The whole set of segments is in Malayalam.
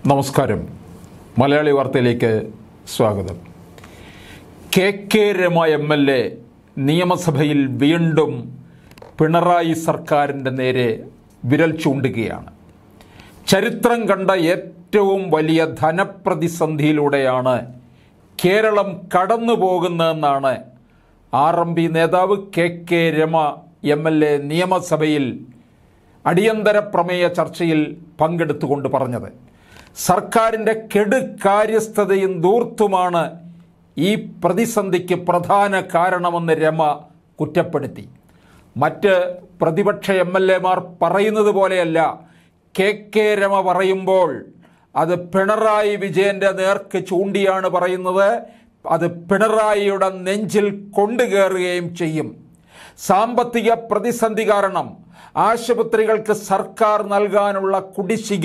നമസ്കാരം. മലയാളി വാർത്തയിലേക്ക് സ്വാഗതം. കെ രമ MLA നിയമസഭയിൽ വീണ്ടും പിണറായി സർക്കാരിൻ്റെ നേരെ വിരൽ ചൂണ്ടുകയാണ്. ചരിത്രം കണ്ട ഏറ്റവും വലിയ ധനപ്രതിസന്ധിയിലൂടെയാണ് കേരളം കടന്നു പോകുന്നതെന്നാണ് RMP നേതാവ് കെ രമ MLA നിയമസഭയിൽ അടിയന്തര പ്രമേയ ചർച്ചയിൽ പങ്കെടുത്തുകൊണ്ട് പറഞ്ഞത്. സർക്കാരിൻ്റെ കെടുകാര്യസ്ഥതയും ധൂർത്തുമാണ് ഈ പ്രതിസന്ധിക്ക് പ്രധാന കാരണമെന്ന് രമ കുറ്റപ്പെടുത്തി. മറ്റ് പ്രതിപക്ഷ MLA മാർ പറയുന്നത് പോലെയല്ല കെ രമ പറയുമ്പോൾ അത് പിണറായി വിജയൻ്റെ നേർക്ക് ചൂണ്ടിയാണ് പറയുന്നത്. അത് പിണറായിയുടെ നെഞ്ചിൽ കൊണ്ടുകയറുകയും ചെയ്യും. സാമ്പത്തിക പ്രതിസന്ധി കാരണം ആശുപത്രികൾക്ക് സർക്കാർ നൽകാനുള്ള കുടിശ്ശിക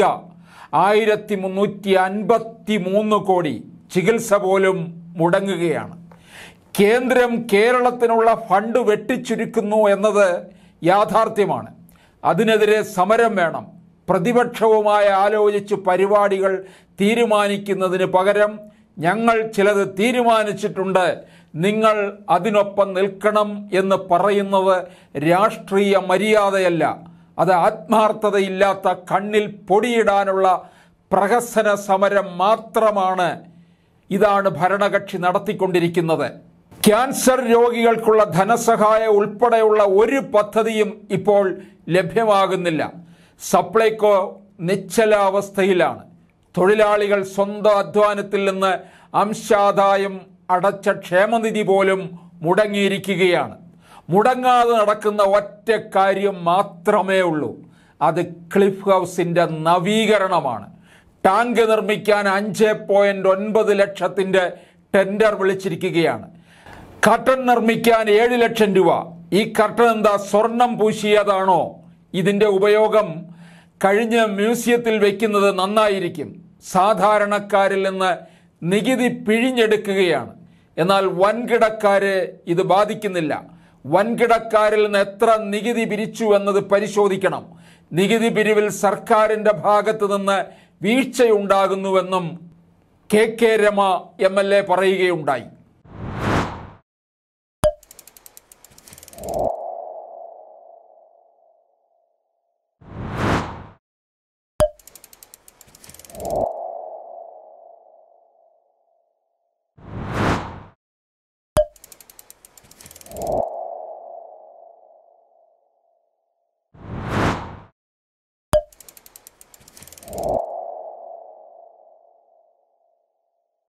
1353 കോടി, ചികിത്സ പോലും മുടങ്ങുകയാണ്. കേന്ദ്രം കേരളത്തിനുള്ള ഫണ്ട് വെട്ടിച്ചുരുക്കുന്നു എന്നത് യാഥാർത്ഥ്യമാണ്. അതിനെതിരെ സമരം വേണം. പ്രതിപക്ഷവുമായി ആലോചിച്ച് പരിപാടികൾ തീരുമാനിക്കുന്നതിന് പകരം ഞങ്ങൾ ചിലത് തീരുമാനിച്ചിട്ടുണ്ട്, നിങ്ങൾ അതിനൊപ്പം നിൽക്കണം എന്ന് പറയുന്നത് രാഷ്ട്രീയ മര്യാദയല്ല. അത് ആത്മാർത്ഥതയില്ലാത്ത കണ്ണിൽ പൊടിയിടാനുള്ള പ്രഹസന സമരം മാത്രമാണ്. ഇതാണ് ഭരണകക്ഷി നടത്തിക്കൊണ്ടിരിക്കുന്നത്. ക്യാൻസർ രോഗികൾക്കുള്ള ധനസഹായം ഉൾപ്പെടെയുള്ള ഒരു പദ്ധതിയും ഇപ്പോൾ ലഭ്യമാകുന്നില്ല. സപ്ലൈകോ നിശ്ചലാവസ്ഥയിലാണ്. തൊഴിലാളികൾ സ്വന്തം അധ്വാനത്തിൽ നിന്ന് അംശാദായം അടച്ച ക്ഷേമനിധി പോലും മുടങ്ങിയിരിക്കുകയാണ്. മുടങ്ങാതെ നടക്കുന്ന ഒറ്റ കാര്യം മാത്രമേ ഉള്ളൂ. അത് ക്ലിഫ് ഹൗസിൻ്റെ നവീകരണമാണ്. ടാങ്ക് നിർമ്മിക്കാൻ 5.9 ലക്ഷത്തിൻ്റെ ടെൻഡർ വിളിച്ചിരിക്കുകയാണ്. കർട്ടൻ നിർമ്മിക്കാൻ 7 ലക്ഷം രൂപ. ഈ കർട്ടൻ എന്താ, സ്വർണം പൂശിയതാണോ? ഇതിൻ്റെ ഉപയോഗം കഴിഞ്ഞ് മ്യൂസിയത്തിൽ വയ്ക്കുന്നത് നന്നായിരിക്കും. സാധാരണക്കാരിൽ നിന്ന് നികുതി പിഴിഞ്ഞെടുക്കുകയാണ്. എന്നാൽ വൻകിടക്കാരെ ഇത് ബാധിക്കുന്നില്ല. വൻകിടക്കാരിൽ നിന്ന് എത്ര നികുതി പിരിച്ചു എന്നത് പരിശോധിക്കണം. നികുതി പിരിവിൽ സർക്കാരിൻ്റെ ഭാഗത്ത് നിന്ന് വീഴ്ചയുണ്ടാകുന്നുവെന്നും കെ രമ MLA പറയുകയുണ്ടായി.